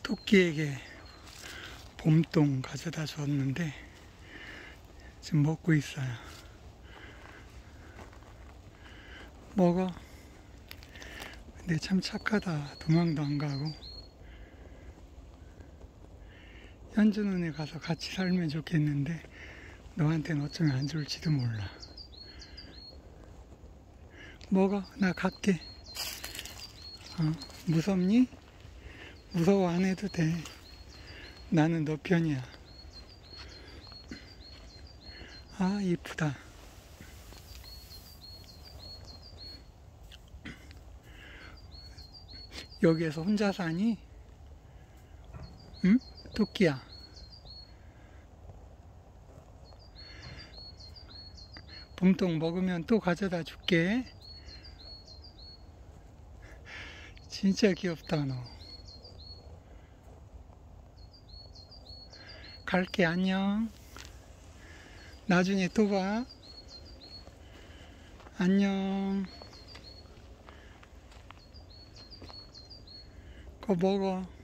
토끼에게 봄동 가져다 줬는데 지금 먹고 있어요. 먹어. 근데 참 착하다. 도망도 안 가고. 현주 눈에 가서 같이 살면 좋겠는데 너한테는 어쩌면 안 좋을지도 몰라. 먹어. 나 갈게. 무섭니? 무서워 안 해도 돼. 나는 너 편이야. 아, 이쁘다. 여기에서 혼자 사니? 응? 토끼야. 봄동 먹으면 또 가져다 줄게. 진짜 귀엽다, 너. 갈게, 안녕. 나중에 또 봐. 안녕. 그거 먹어.